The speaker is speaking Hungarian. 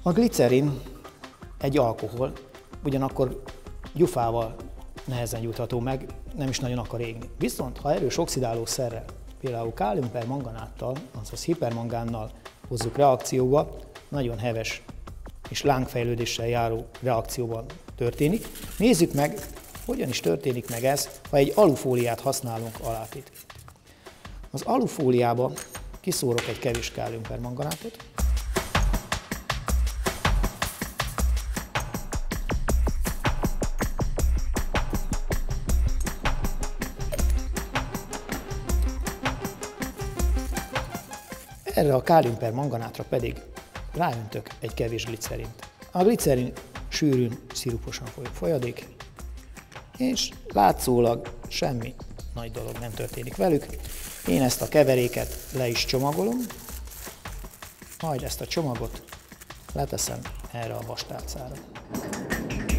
A glicerin egy alkohol, ugyanakkor gyufával nehezen jutható meg, nem is nagyon akar égni. Viszont ha erős oxidáló szerrel, például káliumpermanganáttal, azaz hipermangánnal hozzuk reakcióba, nagyon heves és lángfejlődéssel járó reakcióban történik. Nézzük meg, hogyan is történik meg ez, ha egy alufóliát használunk alátétként. Az alufóliába kiszórok egy kevés káliumpermanganátot, erre a káliumpermanganátra pedig ráöntök egy kevés glicerint. A glicerin sűrűn, sziruposan folyó folyadék, és látszólag semmi nagy dolog nem történik velük. Én ezt a keveréket le is csomagolom, majd ezt a csomagot leteszem erre a vastálcára.